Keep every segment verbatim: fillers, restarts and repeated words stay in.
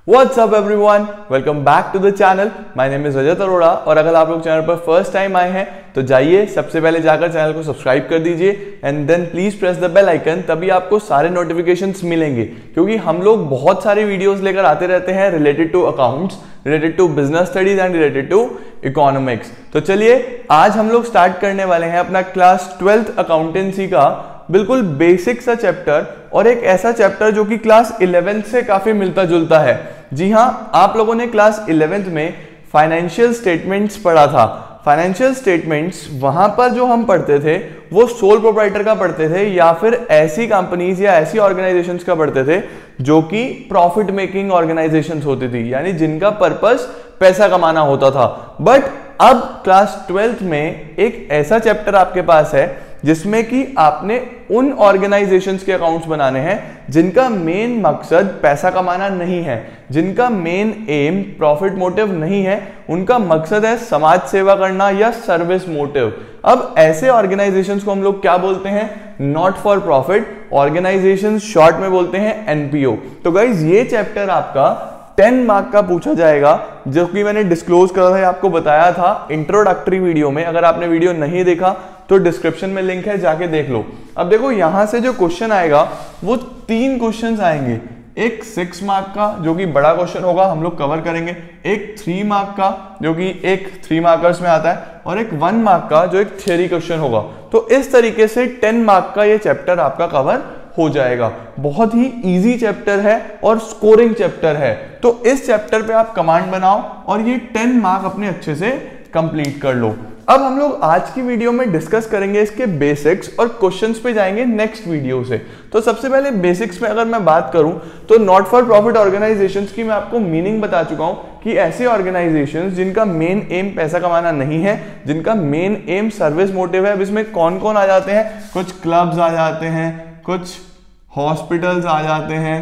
What's up everyone? Welcome back to the channel. My name is रजत अरोड़ा और अगर आप लोग चैनल पर फर्स्ट टाइम आए हैं तो जाइए सबसे पहले जाकर चैनल को सब्सक्राइब कर दीजिए and then please press the bell icon, तभी आपको सारे नोटिफिकेशंस मिलेंगे क्योंकि हम लोग बहुत सारे वीडियोस लेकर आते रहते हैं related to accounts, related to business studies and related to economics. तो चलिए आज हम लोग स्टार्ट करने वाले हैं अपना क्लास ट्वेल्थ अकाउंटेंसी का बिल्कुल बेसिक सा चैप्टर और एक ऐसा चैप्टर जो कि क्लास इलेवेंथ से काफी मिलता जुलता है। जी हाँ, आप लोगों ने क्लास इलेवेंथ में फाइनेंशियल स्टेटमेंट्स पढ़ा था। फाइनेंशियल स्टेटमेंट्स वहां पर जो हम पढ़ते थे वो सोल प्रोप्राइटर का पढ़ते थे या फिर ऐसी कंपनीज या ऐसी ऑर्गेनाइजेशंस का पढ़ते थे जो कि प्रॉफिट मेकिंग ऑर्गेनाइजेशंस होती थी, यानी जिनका पर्पस पैसा कमाना होता था। बट अब क्लास ट्वेल्थ में एक ऐसा चैप्टर आपके पास है जिसमें कि आपने उन ऑर्गेनाइजेशंस के अकाउंट्स बनाने हैं जिनका मेन मकसद पैसा कमाना नहीं है, जिनका मेन एम प्रॉफिट मोटिव नहीं है, उनका मकसद है समाज सेवा करना या सर्विस मोटिव। अब ऐसे ऑर्गेनाइजेशंस को हम लोग क्या बोलते हैं? Not for profit organisations, short में बोलते हैं एनपीओ। तो गाइज ये चैप्टर आपका टेन मार्क का पूछा जाएगा, जो कि मैंने डिस्क्लोज करा था, आपको बताया था इंट्रोडक्टरी वीडियो में। अगर आपने वीडियो नहीं देखा तो डिस्क्रिप्शन में लिंक है, जाके देख लो। अब देखो यहां से जो क्वेश्चन आएगा वो तीन क्वेश्चंस आएंगे, एक सिक्स मार्क का जो कि बड़ा क्वेश्चन होगा, हम लोग कवर करेंगे, एक थ्री मार्क का जो कि एक थ्री मार्कर्स में आता है, और एक वन मार्क का जो एक थियरी क्वेश्चन होगा। तो इस तरीके से टेन मार्क का ये चैप्टर आपका कवर हो जाएगा। बहुत ही इजी चैप्टर है और स्कोरिंग चैप्टर है। तो इस चैप्टर पे आप कमांड बनाओ और ये टेन मार्क अपने अच्छे से कंप्लीट कर लो। अब हम लोग आज की वीडियो में डिस्कस करेंगे इसके बेसिक्स और क्वेश्चंस पे जाएंगे नेक्स्ट वीडियो से। तो सबसे पहले बेसिक्स में अगर मैं बात करूं तो नॉट फॉर प्रॉफिट ऑर्गेनाइजेशंस की मैं आपको मीनिंग बता चुका हूं कि ऐसे ऑर्गेनाइजेशंस जिनका मेन एम पैसा कमाना नहीं है, जिनका मेन एम सर्विस मोटिव है। अब इसमें कौन कौन आ जाते हैं? कुछ क्लब्स आ जाते हैं, कुछ हॉस्पिटल्स आ जाते हैं,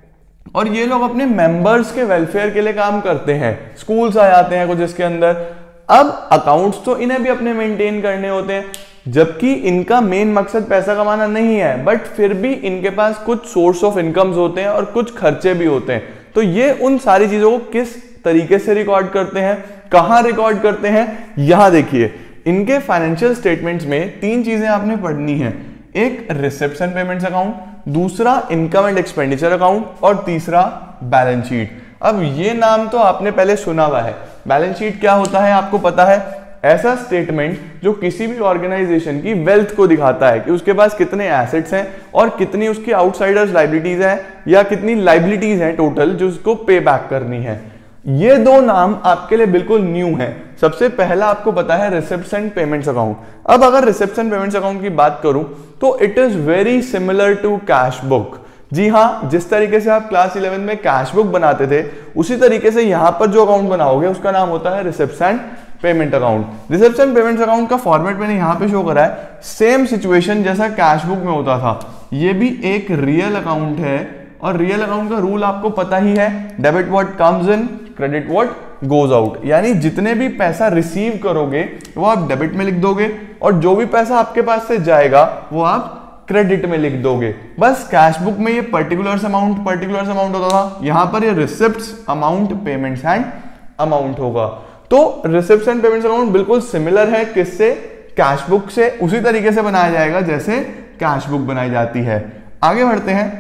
और ये लोग अपने मेंबर्स के वेलफेयर के लिए काम करते हैं। स्कूल्स आ जाते हैं कुछ इसके अंदर। अब अकाउंट्स तो इन्हें भी अपने मेंटेन करने होते हैं, जबकि इनका मेन मकसद पैसा कमाना नहीं है, बट फिर भी इनके पास कुछ सोर्स ऑफ इनकम्स होते हैं और कुछ खर्चे भी होते हैं। तो ये उन सारी चीजों को किस तरीके से रिकॉर्ड करते हैं, कहां रिकॉर्ड करते हैं, यहां देखिए। इनके फाइनेंशियल स्टेटमेंट्स में तीन चीजें आपने पढ़नी है, एक रिसेप्शन पेमेंट्स अकाउंट, दूसरा इनकम एंड एक्सपेंडिचर अकाउंट, और तीसरा बैलेंस शीट। अब ये नाम तो आपने पहले सुना हुआ है। बैलेंस शीट क्या होता है आपको पता है? ऐसा स्टेटमेंट जो किसी भी ऑर्गेनाइजेशन की वेल्थ को दिखाता है कि उसके पास कितने एसेट्स हैं और कितनी उसकी आउटसाइडर्स लाइबिलिटीज हैं, या कितनी लाइबिलिटीज हैं टोटल जो उसको पे बैक करनी है। ये दो नाम आपके लिए बिल्कुल न्यू है। सबसे पहला आपको पता है रिसेप्शन पेमेंट्स अकाउंट। अब अगर रिसेप्शन पेमेंट्स अकाउंट की बात करूं तो it is very similar to cash book. जी हाँ, जिस तरीके से आप क्लास इलेवन में कैश बुक बनाते थे उसी तरीके से यहां पर जो अकाउंट बनाओगे उसका नाम होता है reception payment account. Reception payments account का फॉर्मेट मैंने यहां पे शो करा है, सेम सिचुएशन जैसा कैश बुक में होता था। ये भी एक रियल अकाउंट है और रियल अकाउंट का रूल आपको पता ही है, debit what comes in, credit what goes out. यानी जितने भी पैसा रिसीव करोगे वो आप डेबिट में लिख दोगे और जो भी पैसा आपके पास से जाएगा वो आप क्रेडिट में लिख दोगे। बस कैश बुक में ये पर्टिकुलर अमाउंट पर्टिकुलर अमाउंट होता था, यहां पर ये receipts amount payments and amount होगा। तो रिसिप्ट्स एंड पेमेंट्स अकाउंट बिल्कुल सिमिलर है किससे? कैश बुक से। उसी तरीके से बनाया जाएगा जैसे कैश बुक बनाई जाती है। आगे बढ़ते हैं,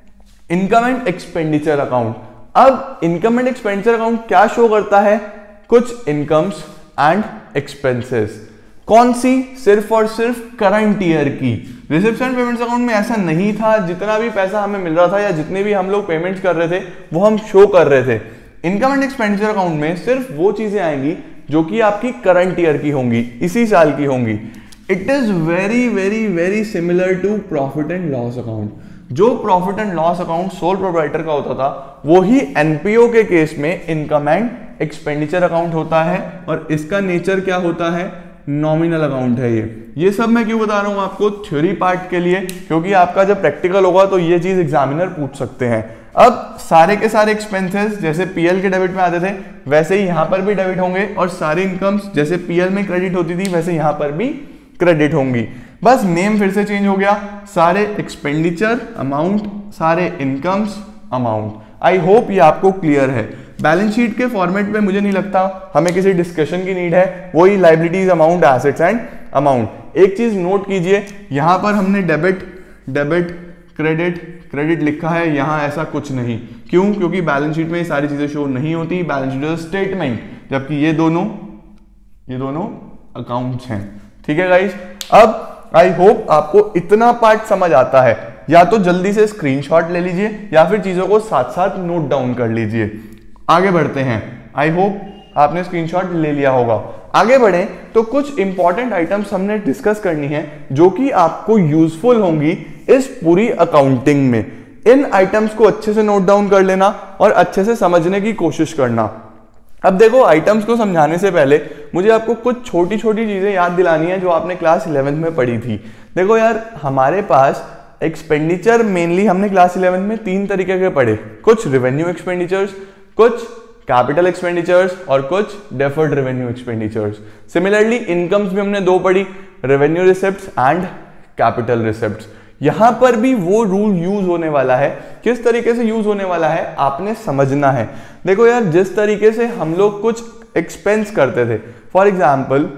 इनकम एंड एक्सपेंडिचर अकाउंट। अब इनकम एंड एक्सपेंडिचर अकाउंट क्या शो करता है? कुछ इनकम्स एंड एक्सपेंसेस। कौन सी? सिर्फ और सिर्फ करंट ईयर की। रिसेप्शन पेमेंट्स अकाउंट में ऐसा नहीं था, जितना भी पैसा हमें मिल रहा था या जितने भी हम लोग पेमेंट्स कर रहे थे वो हम शो कर रहे थे। इनकम एंड एक्सपेंडिचर अकाउंट में सिर्फ वो चीजें आएंगी जो कि आपकी करंट ईयर की होंगी, इसी साल की होंगी। It is very very very similar to profit and loss account. जो profit and loss account sole proprietor का होता था वो ही एनपीओ के केस में इनकम एंड एक्सपेंडिचर अकाउंट होता है, और इसका नेचर क्या होता है? नॉमिनल अकाउंट है ये। ये सब मैं क्यों बता रहा हूं आपको? थ्योरी पार्ट के लिए, क्योंकि आपका जब प्रैक्टिकल होगा तो ये चीज एग्जामिनर पूछ सकते हैं। अब सारे के सारे एक्सपेंसेस जैसे पीएल के डेबिट में आते थे वैसे ही यहां पर भी डेबिट होंगे, और सारी इनकम्स जैसे पीएल में क्रेडिट होती थी वैसे यहां पर भी क्रेडिट होंगी। बस नेम फिर से चेंज हो गया, सारे एक्सपेंडिचर अमाउंट, सारे इनकम्स अमाउंट। आई होप ये आपको क्लियर है। बैलेंस शीट के फॉर्मेट में मुझे नहीं लगता हमें किसी डिस्कशन की नीड है, वही liabilities, amount, assets and amount. एक चीज नोट कीजिए, यहां पर हमने डेबिट डेबिट क्रेडिट क्रेडिट लिखा है, यहां ऐसा कुछ नहीं। क्यों? क्योंकि बैलेंस शीट में ये सारी चीजें शो नहीं होती, बैलेंस शीट स्टेटमेंट, जबकि ये दोनों ये दोनों अकाउंट्स हैं। ठीक है गाइस, अब आई होप आपको इतना पार्ट समझ आता है। या तो जल्दी से स्क्रीनशॉट ले लीजिए या फिर चीजों को साथ साथ नोट डाउन कर लीजिए। आगे बढ़ते हैं, आई होप आपने स्क्रीनशॉट ले लिया होगा। आगे बढ़ें तो कुछ इंपॉर्टेंट आइटम्स हमने डिस्कस करनी है जो कि आपको यूजफुल होंगी इस पूरी अकाउंटिंग में। इन आइटम्स को अच्छे से नोट डाउन कर लेना और अच्छे से समझने की कोशिश करना। अब देखो, आइटम्स को समझाने से पहले मुझे आपको कुछ छोटी छोटी चीजें याद दिलानी है जो आपने क्लास इलेवेंथ में पढ़ी थी। देखो यार, हमारे पास एक्सपेंडिचर मेनली हमने क्लास इलेवेंथ में तीन तरीके के पढ़े, कुछ रेवेन्यू एक्सपेंडिचर्स, कुछ कैपिटल एक्सपेंडिचर्स और कुछ deferred revenue expenditures. Similarly incomes भी हमने दो पढ़ी, revenue receipts and capital receipts. यहां पर भी वो रूल यूज होने वाला है, किस तरीके से यूज होने वाला है आपने समझना है। देखो यार, जिस तरीके से हम लोग कुछ एक्सपेंस करते थे, फॉर एग्जाम्पल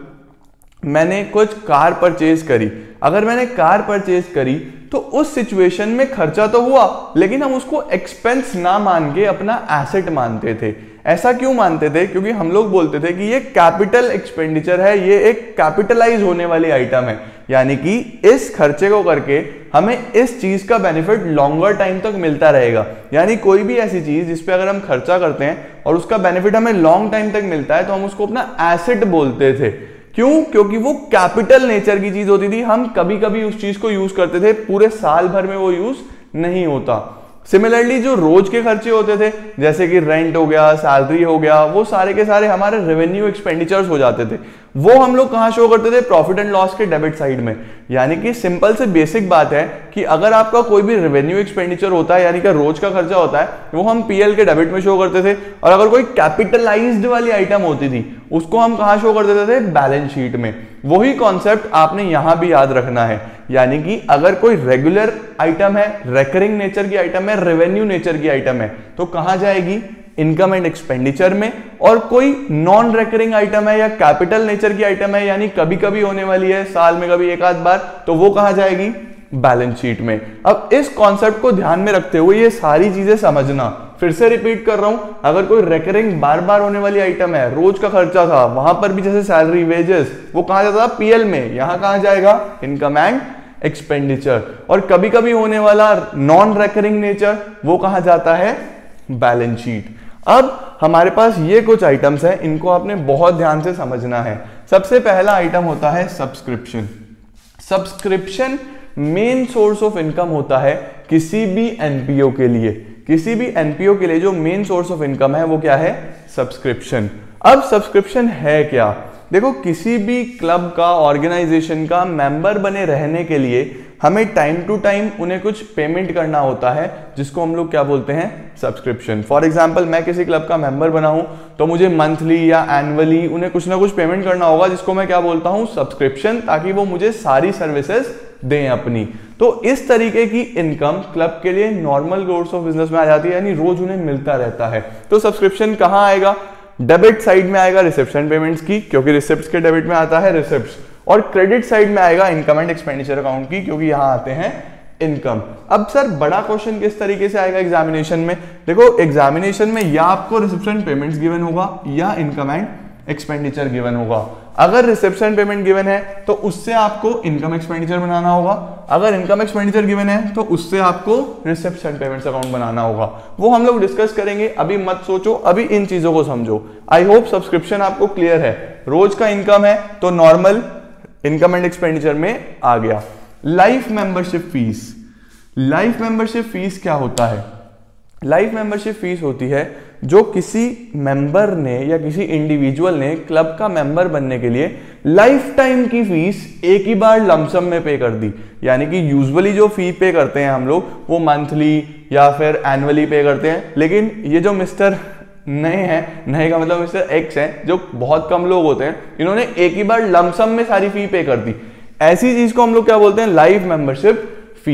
मैंने कुछ कार परचेज करी, अगर मैंने कार परचेज करी तो उस सिचुएशन में खर्चा तो हुआ, लेकिन हम उसको एक्सपेंस ना मान के अपना एसेट मानते थे। ऐसा क्यों मानते थे? क्योंकि हम लोग बोलते थे कि ये कैपिटल एक्सपेंडिचर है, ये एक कैपिटलाइज होने वाली आइटम है, यानी कि इस खर्चे को करके हमें इस चीज का बेनिफिट लॉन्गर टाइम तक मिलता रहेगा। यानी कोई भी ऐसी चीज जिस पे अगर हम खर्चा करते हैं और उसका बेनिफिट हमें लॉन्ग टाइम तक मिलता है तो हम उसको अपना एसेट बोलते थे। क्यों? क्योंकि वो कैपिटल नेचर की चीज होती थी, हम कभी कभी उस चीज को यूज करते थे, पूरे साल भर में वो यूज नहीं होता। सिमिलरली जो रोज के खर्चे होते थे, जैसे कि रेंट हो गया, सैलरी हो गया, वो सारे के सारे हमारे रेवेन्यू एक्सपेंडिचर्स हो जाते थे। वो हम लोग कहां शो करते थे? प्रॉफिट एंड लॉस के डेबिट साइड में। यानी कि सिंपल से बेसिक बात है कि अगर आपका कोई भी रेवेन्यू एक्सपेंडिचर होता है, यानी कि रोज का खर्चा होता है, वो हम पीएल के डेबिट में शो करते थे। और अगर कोई कैपिटलाइज्ड वाली आइटम होती थी उसको हम कहां शो कर देते थे? बैलेंस शीट में। वही कॉन्सेप्ट आपने यहां भी याद रखना है, यानी कि अगर कोई रेगुलर आइटम है, रेकरिंग नेचर की आइटम है, रेवेन्यू नेचर की आइटम है, तो कहां जाएगी? इनकम एंड एक्सपेंडिचर में। और कोई नॉन रेकरिंग आइटम है या कैपिटल नेचर की आइटम है, यानी कभी कभी होने वाली है, साल में कभी एक आध बार, तो वो कहां जाएगी? बैलेंस शीट में। अब इस कॉन्सेप्ट को ध्यान में रखते हुए ये सारी चीजें समझना, फिर से रिपीट कर रहा हूं, अगर कोई रेकरिंग बार बार होने वाली आइटम है, रोज का खर्चा था, वहां पर भी जैसे सैलरी, वेजेस, वो कहां जाता था? पीएल में। यहां कहां जाएगा? Income and expenditure. और कभी कभी होने वाला नॉन रेकरिंग नेचर, वो कहां जाता है? Balance sheet. अब हमारे पास ये कुछ आइटम्स हैं, इनको आपने बहुत ध्यान से समझना है। सबसे पहला आइटम होता है subscription. Subscription main source of income होता है किसी भी एनपीओ के लिए। किसी भी एनपीओ के लिए जो मेन सोर्स ऑफ इनकम है वो क्या है? सब्सक्रिप्शन। अब सब्सक्रिप्शन है क्या? देखो, किसी भी क्लब का, ऑर्गेनाइजेशन का मेंबर बने रहने के लिए हमें टाइम टू टाइम उन्हें कुछ पेमेंट करना होता है, जिसको हम लोग क्या बोलते हैं? सब्सक्रिप्शन। फॉर एग्जांपल, मैं किसी क्लब का मेंबर बना हूं तो मुझे मंथली या एनुअली उन्हें कुछ ना कुछ पेमेंट करना होगा, जिसको मैं क्या बोलता हूं? सब्सक्रिप्शन, ताकि वो मुझे सारी सर्विसेज दें अपनी। तो इस तरीके की इनकम क्लब के लिए नॉर्मल कोर्स ऑफ बिजनेस में आ जाती है, यानी रोज उन्हें मिलता रहता है। तो सब्सक्रिप्शन कहां आएगा? डेबिट साइड में आएगा रिसेप्शन पेमेंट्स की, क्योंकि रिसिप्ट्स के डेबिट में आता है रिसिप्ट्स। और क्रेडिट साइड में आएगा इनकम एंड एक्सपेंडिचर अकाउंट की, क्योंकि यहां आते हैं इनकम। अब सर, बड़ा क्वेश्चन किस तरीके से आएगा एग्जामिनेशन में? देखो, एग्जामिनेशन में या आपको रिसेप्शन पेमेंट्स गिवन होगा या इनकम एंड एक्सपेंडिचर गिवन होगा। अगर रिसेप्शन पेमेंट गिवन है तो उससे आपको इनकम एक्सपेंडिचर बनाना होगा, अगर इनकम एक्सपेंडिचर गिवन है तो उससे आपको रिसेप्शन पेमेंट्स अकाउंट बनाना होगा। वो हम लोग डिस्कस करेंगे, अभी मत सोचो, अभी इन चीजों को समझो। आई होप सब्सक्रिप्शन आपको क्लियर है। रोज का इनकम है तो नॉर्मल इनकम एंड एक्सपेंडिचर में आ गया। Life membership fees. Life membership fees क्या होता है? लाइफ मेंबरशिप फीस होती है जो किसी मेंबर ने या किसी इंडिविजुअल ने क्लब का मेंबर बनने के लिए लाइफ टाइम की फीस एक ही बार लमसम में पे कर दी। यानी कि यूजुअली जो फी पे करते हैं हम लोग वो मंथली या फिर एनुअली पे करते हैं, लेकिन ये जो मिस्टर नए हैं, नए का मतलब मिस्टर एक्स हैं, जो बहुत कम लोग होते हैं, इन्होंने एक ही बार लमसम में सारी फी पे कर दी। ऐसी चीज को हम लोग क्या बोलते हैं? Life membership fees.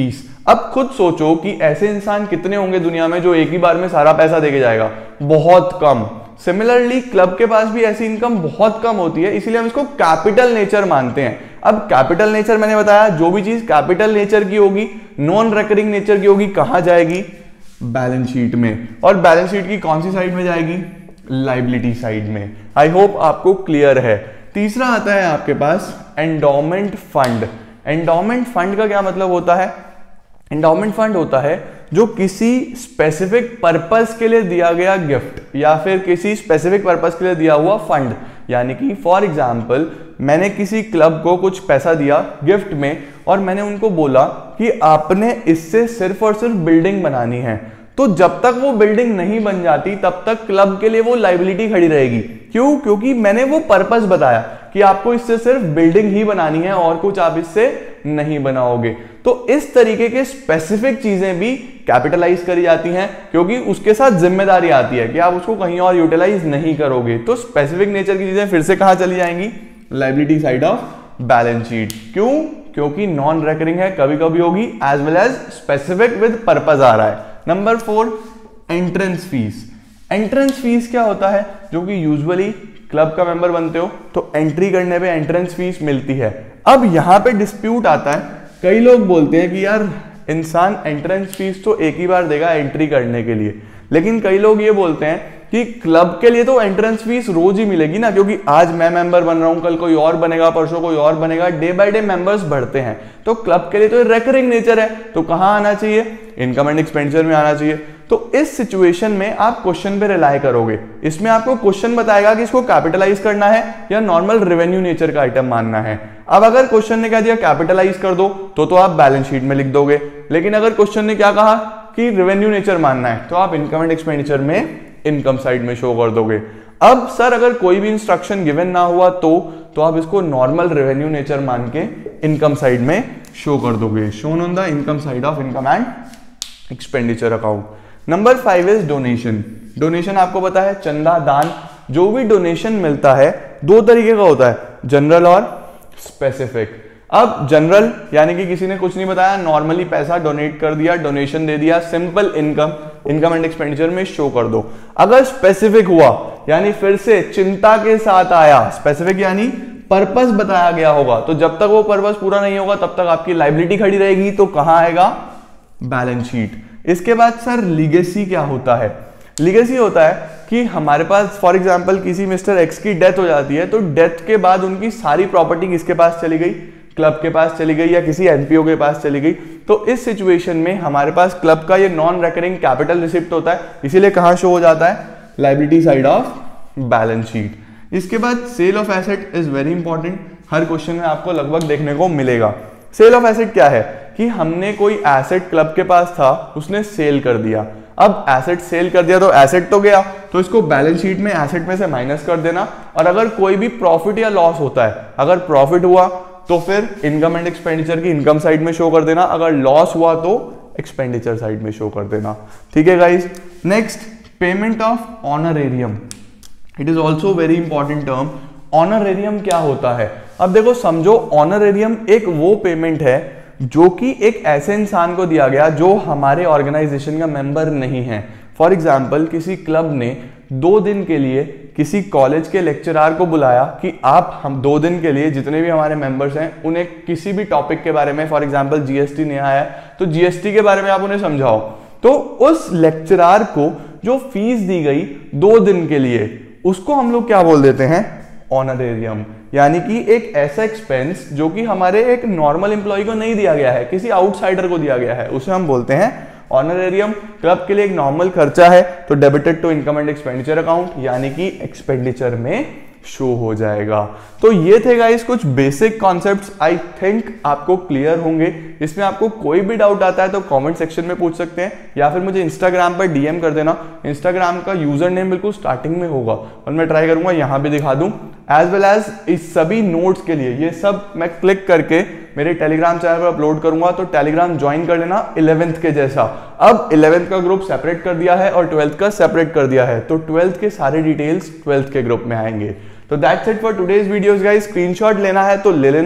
अब खुद सोचो कि ऐसे इंसान कितने होंगे दुनिया में जो एक ही बार में सारा पैसा देके जाएगा, बहुत कम। सिमिलरली क्लब के पास भी ऐसी इनकम बहुत कम होती है, इसीलिए हम इसको कैपिटल नेचर मानते हैं। अब कैपिटल नेचर मैंने बताया, जो भी चीज कैपिटल नेचर की होगी, नॉन रिकरिंग नेचर की होगी, कहां जाएगी? बैलेंस शीट में। और बैलेंस शीट की कौन सी साइड में जाएगी? लाइबिलिटी साइड में। आई होप आपको क्लियर है। तीसरा आता है आपके पास एंडोमेंट फंड। एंडोमेंट फंड का क्या मतलब होता है? एंडोमेंट फंड होता है जो किसी स्पेसिफिक पर्पस के लिए दिया गया गिफ्ट या फिर किसी स्पेसिफिक पर्पस के लिए दिया हुआ फंड। यानी कि फॉर एग्जांपल मैंने किसी क्लब को कुछ पैसा दिया गिफ्ट में और मैंने उनको बोला कि आपने इससे सिर्फ और सिर्फ बिल्डिंग बनानी है, तो जब तक वो बिल्डिंग नहीं बन जाती तब तक क्लब के लिए वो लायबिलिटी खड़ी रहेगी। क्यों? क्योंकि मैंने वो पर्पस बताया कि आपको इससे सिर्फ बिल्डिंग ही बनानी है और कुछ आप इससे नहीं बनाओगे। तो इस तरीके के स्पेसिफिक चीजें भी कैपिटलाइज करी जाती हैं, क्योंकि उसके साथ जिम्मेदारी आती है कि आप उसको कहीं और यूटिलाइज नहीं करोगे। तो स्पेसिफिक नेचर की चीजें फिर से कहां चली जाएंगी? Liability side of balance sheet. क्यों? क्योंकि नॉन रेकरिंग है, कभी कभी होगी, as well as specific with purpose आ रहा है। Number four, entrance fees. Entrance fees क्या होता है? जो कि यूजुअली क्लब का मेंबर बनते हो तो एंट्री करने पे एंट्रेंस फीस मिलती है। अब यहां पे डिस्प्यूट आता है, कई लोग बोलते हैं कि यार इंसान एंट्रेंस फीस तो एक ही बार देगा एंट्री करने के लिए, लेकिन कई लोग ये बोलते हैं कि क्लब के लिए तो एंट्रेंस फीस रोज ही मिलेगी ना, क्योंकि आज मैं मेंबर बन रहा हूं, कल कोई और बनेगा, परसों कोई और बनेगा, डे बाय डे मेंबर्स बढ़ते हैं। तो क्लब के लिए तो रेकरिंग नेचर है, तो कहां आना चाहिए? इनकम एंड एक्सपेंडिचर में आना चाहिए। तो इस सिचुएशन में आप क्वेश्चन पे रिलाई करोगे। इसमें आपको क्वेश्चन बताएगा कि इसको कैपिटलाइज करना है या नॉर्मल रेवेन्यू नेचर का आइटम मानना है। अब अगर क्वेश्चन ने कह दिया कैपिटलाइज कर दो तो तो आप बैलेंस शीट में लिख दोगे, लेकिन अगर क्वेश्चन ने क्या कहा कि रेवेन्यू नेचर मानना है तो आप इनकम एंड एक्सपेंडिचर में इनकम साइड में शो कर दोगे। अब सर अगर कोई भी इंस्ट्रक्शन गिवन ना हुआ तो तो आप इसको नॉर्मल रेवेन्यू नेचर मान के इनकम साइड में शो कर दोगे। Shown on the income side of income and expenditure account. Number five is donation. Donation आपको पता है, चंदा, दान। जो भी डोनेशन मिलता है दो तरीके का होता है, जनरल और स्पेसिफिक। अब जनरल यानी कि किसी ने कुछ नहीं बताया, नॉर्मली पैसा डोनेट कर दिया, डोनेशन दे दिया, simple income income and expenditure में शो कर दो। अगर स्पेसिफिक हुआ यानी फिर से चिंता के साथ आया, स्पेसिफिक यानी पर्पस बताया गया होगा, तो जब तक वो पर्पस पूरा नहीं होगा तब तक आपकी लायबिलिटी खड़ी रहेगी। तो कहां आएगा? Balance sheet. इसके बाद सर लीगेसी क्या होता है? लीगेसी होता है कि हमारे पास फॉर एग्जांपल किसी मिस्टर एक्स की डेथ हो जाती है, तो डेथ के बाद उनकी सारी प्रॉपर्टी किसके पास चली गई? क्लब के पास चली गई या किसी एनपीओ के पास चली गई। तो इस सिचुएशन में हमारे पास क्लब का ये नॉन रेकरिंग कैपिटल रिसिप्ट होता है, इसीलिए कहां शो हो जाता है? Liability side of balance sheet. इसके बाद sale of asset is very important, हर क्वेश्चन में आपको लगभग देखने को मिलेगा। सेल ऑफ एसेट क्या है कि हमने कोई एसेट क्लब के पास था, उसने सेल कर दिया। अब एसेट सेल कर दिया तो एसेट तो गया, तो इसको बैलेंस शीट में एसेट में से माइनस कर देना। और अगर कोई भी प्रॉफिट या लॉस होता है, अगर प्रॉफिट हुआ तो फिर इनकम एंड एक्सपेंडिचर की इनकम साइड में शो कर देना, अगर लॉस हुआ तो एक्सपेंडिचर साइड में शो कर देना। ठीक है guys. Next, payment of honorarium. It is also very important term. Honorarium क्या होता है? अब देखो समझो, ऑनरेरियम एक वो पेमेंट है जो कि एक ऐसे इंसान को दिया गया जो हमारे ऑर्गेनाइजेशन का मेंबर नहीं है। फॉर एग्जाम्पल किसी क्लब ने दो दिन के लिए किसी कॉलेज के लेक्चरार को बुलाया कि आप हम दो दिन के लिए जितने भी हमारे मेंबर्स हैं उन्हें किसी भी टॉपिक के बारे में, फॉर एग्जाम्पल जीएसटी नया आया है तो जीएसटी के बारे में आप उन्हें समझाओ। तो उस लेक्चरार को जो फीस दी गई दो दिन के लिए, उसको हम लोग क्या बोल देते हैं? ऑनरेरियम। यानी कि एक ऐसा एक्सपेंस जो कि हमारे एक नॉर्मल एम्प्लॉय को नहीं दिया गया है, किसी आउटसाइडर को दिया गया है, उसे हम बोलते हैं ऑनरेरियम। क्लब के लिए एक नॉर्मल खर्चा है तो debited to income and expenditure account, यानी कि एक्सपेंडिचर में शो हो जाएगा। तो ये थे गाइस कुछ बेसिक कॉन्सेप्ट्स, आई थिंक आपको क्लियर होंगे। इसमें आपको कोई भी डाउट आता है तो कमेंट सेक्शन में पूछ सकते हैं या फिर मुझे इंस्टाग्राम पर डीएम कर देना। इंस्टाग्राम का यूजर नेम बिल्कुल स्टार्टिंग में होगा और मैं ट्राई करूंगा यहाँ भी दिखा दूं। एज वेल एज इस सभी नोट्स के लिए ये सब मैं क्लिक करके मेरे टेलीग्राम चैनल पर अपलोड करूंगा, तो टेलीग्राम ज्वाइन कर लेना इलेवेंथ के जैसा। अब इलेवेंथ का ग्रुप सेपरेट कर दिया है और ट्वेल्थ का सेपरेट कर दिया है, तो ट्वेल्थ के सारे डिटेल्स ट्वेल्थ के ग्रुप में आएंगे। तो that's it for today's videos guys. Screenshot लेना है तो ले लेना,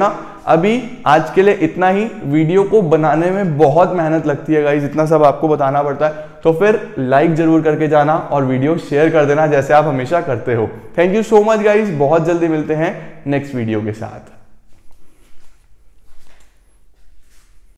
अभी आज के लिए इतना ही। वीडियो को बनाने में बहुत मेहनत लगती है गाइज, इतना सब आपको बताना पड़ता है, तो फिर लाइक जरूर करके जाना और वीडियो शेयर कर देना जैसे आप हमेशा करते हो। Thank you so much guys, बहुत जल्दी मिलते हैं नेक्स्ट वीडियो के साथ।